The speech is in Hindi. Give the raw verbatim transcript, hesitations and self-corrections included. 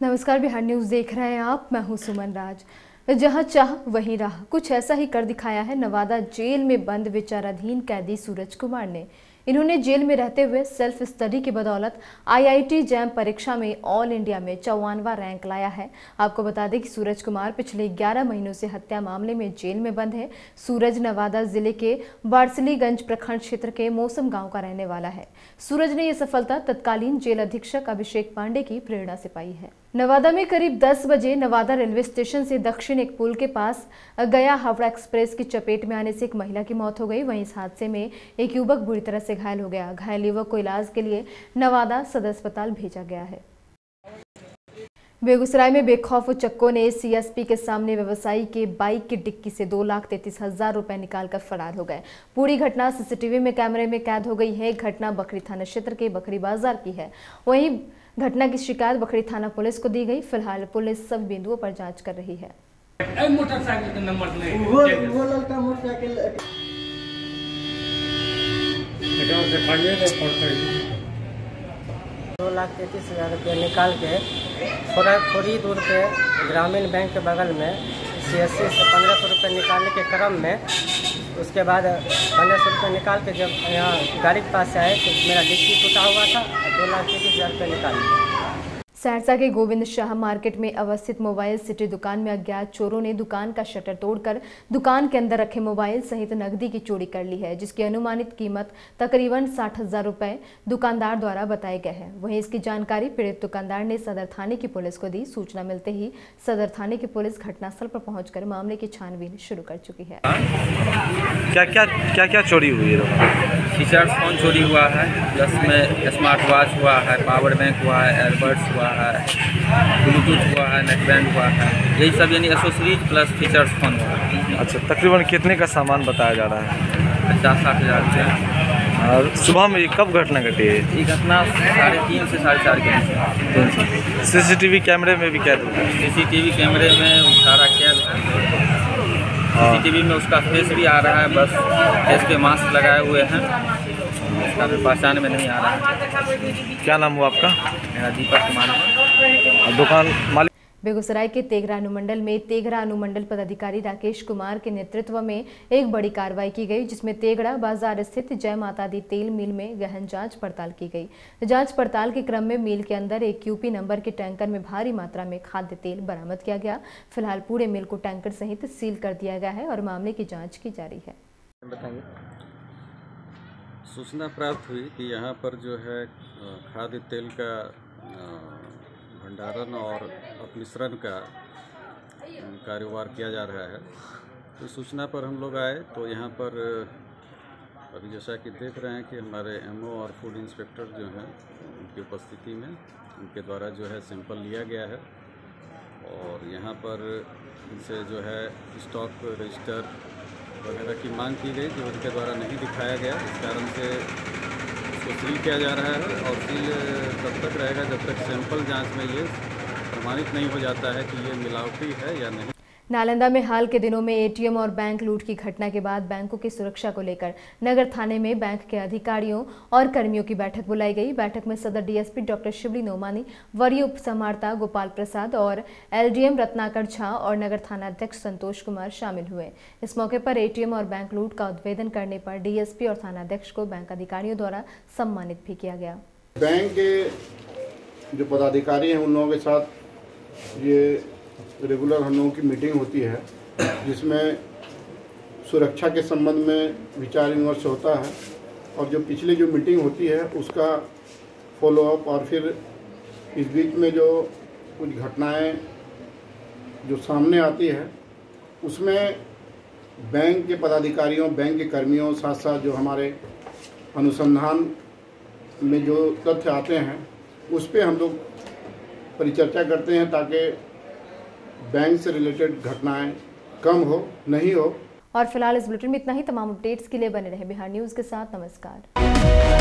नमस्कार, बिहार न्यूज़ देख रहे हैं आप। मैं हूं सुमन राज। जहां चाह वहीं राह, कुछ ऐसा ही कर दिखाया है नवादा जेल में बंद विचाराधीन कैदी सूरज कुमार ने। इन्होंने जेल में रहते हुए सेल्फ स्टडी की बदौलत आईआईटी जैम परीक्षा में ऑल इंडिया में चौवानवा रैंक लाया है। आपको बता दें कि सूरज कुमार पिछले ग्यारह महीनों से हत्या मामले में जेल में बंद है। सूरज नवादा जिले के बारसलीगंज प्रखंड क्षेत्र के मौसम गांव का रहने वाला है। सूरज ने यह सफलता तत्कालीन जेल अधीक्षक अभिषेक पांडे की प्रेरणा से पाई है। नवादा में करीब दस बजे नवादा रेलवे स्टेशन से दक्षिण एक पुल के पास गया हावड़ा एक्सप्रेस की चपेट में आने से एक महिला की मौत हो गई। वहीं इस हादसे में एक युवक बुरी तरह से घायल हो गया। घायल युवक को इलाज के लिए नवादा सदर अस्पताल भेजा गया है। बेगूसराय में बेखौफ उचक्कों ने सीएसपी के सामने व्यवसायी के बाइक की डिक्की से दो लाख तैंतीस हजार रुपए निकालकर फरार हो गए। पूरी घटना सीसीटीवी में कैमरे में कैद हो गई है। घटना बखरी थाना क्षेत्र के बखरी बाजार की है। वहीं घटना की शिकायत बखरी थाना पुलिस को दी गई। फिलहाल पुलिस सभी बिंदुओं पर जांच कर रही है। मोटरसाइकिल का नंबर नहीं वो वो लड़का मोटरसाइकिल दो लाख तैंतीस हजार रुपये निकाल के थोड़ा थोड़ी दूर पे ग्रामीण बैंक के बगल में सीएससी से पंद्रह सौ रुपये निकालने के क्रम में उसके बाद पंद्रह सौ रुपये निकाल के जब यहाँ गाड़ी के पास से आए तो मेरा डिक्की टूटा हुआ था और दो लाख तैंतीस हजार रुपये निकाले। सहरसा के गोविंद शाह मार्केट में अवस्थित मोबाइल सिटी दुकान में अज्ञात चोरों ने दुकान का शटर तोड़कर दुकान के अंदर रखे मोबाइल सहित नकदी की चोरी कर ली है, जिसकी अनुमानित कीमत तकरीबन साठ हजार रुपए दुकानदार द्वारा बताए गए हैं। वहीं इसकी जानकारी पीड़ित दुकानदार ने सदर थाने की पुलिस को दी। सूचना मिलते ही सदर थाने की पुलिस घटनास्थल पर पहुंचकर मामले की छानबीन शुरू कर चुकी है। क्या क्या क्या क्या चोरी हुई है? फीचर्स फोन चोरी हुआ है, प्लस में स्मार्ट वॉच हुआ है, पावर बैंक हुआ है, एयरबड्स हुआ है, ब्लूटूथ हुआ है, नेकबैंड हुआ है, यही सब यानी एसोसरीज प्लस फीचर्स फोन हुआ है। अच्छा, तकरीबन कितने का सामान बताया जा रहा है? पचास साठ हज़ार रुपये। और सुबह में कब घटना घटी है? ये घटना साढ़े तीन से साढ़े चार के बीच। सीसीटीवी कैमरे में भी कैद हुआ है? सीसीटीवी कैमरे में सारा कैद है। सीसीटीवी में उसका फेस भी आ रहा है, बस फेस पे मास्क लगाए हुए हैं, उसका भी पहचान में नहीं आ रहा है। क्या नाम हुआ आपका? मेरा दीपक कुमार। दुकान मालिक। बेगूसराय के तेघरा अनुमंडल में तेघरा अनुमंडल पदाधिकारी राकेश कुमार के नेतृत्व में एक बड़ी कार्रवाई की गई, जिसमें तेघरा बाजार स्थित जय माता दी तेल मिल में गहन जांच पड़ताल की गई। जांच पड़ताल के क्रम में मिल के अंदर एक यूपी नंबर के टैंकर में भारी मात्रा में खाद्य तेल बरामद किया गया। फिलहाल पूरे मिल को टैंकर सहित सील कर दिया गया है और मामले की जाँच की जा रही है। बताइए। सूचना प्राप्त हुई कि यहाँ पर जो है खाद्य तेल का भंडारण और अपमिश्रण का कारोबार किया जा रहा है। तो सूचना पर हम लोग आए तो यहाँ पर अभी जैसा कि देख रहे हैं कि हमारे एमओ और फूड इंस्पेक्टर जो हैं उनकी उपस्थिति में उनके द्वारा जो है सैंपल लिया गया है और यहाँ पर इनसे जो है स्टॉक रजिस्टर वगैरह की मांग की गई जो उनके द्वारा नहीं दिखाया गया। इस कारण से इसको सील किया जा रहा है और सील तब तक रहेगा जब तक सैंपल जांच में ये प्रमाणित नहीं हो जाता है कि ये मिलावटी है या नहीं। नालंदा में हाल के दिनों में एटीएम और बैंक लूट की घटना के बाद बैंकों की सुरक्षा को लेकर नगर थाने में बैंक के अधिकारियों और कर्मियों की बैठक बुलाई गई। बैठक में सदर डीएसपी डॉक्टर शिवली नोमानी, वरीय उप समाहर्ता गोपाल प्रसाद और एलडीएम रत्नाकर झा और नगर थाना अध्यक्ष संतोष कुमार शामिल हुए। इस मौके पर एटीएम और बैंक लूट का उद्भेदन करने पर डीएसपी और थाना अध्यक्ष को बैंक अधिकारियों द्वारा सम्मानित भी किया गया। बैंक के जो पदाधिकारी हैं उन लोगों के साथ ये रेगुलर हम लोगों की मीटिंग होती है, जिसमें सुरक्षा के संबंध में विचार विमर्श होता है और जो पिछली जो मीटिंग होती है उसका फॉलोअप और फिर इस बीच में जो कुछ घटनाएं जो सामने आती है उसमें बैंक के पदाधिकारियों, बैंक के कर्मियों, साथ साथ जो हमारे अनुसंधान में जो तथ्य आते हैं उस पर हम लोग परिचर्चा करते हैं ताकि बैंक से रिलेटेड घटनाएं कम हो, नहीं हो। और फिलहाल इस बुलेटिन में इतना ही। तमाम अपडेट्स के लिए बने रहे बिहार न्यूज़ के साथ। नमस्कार।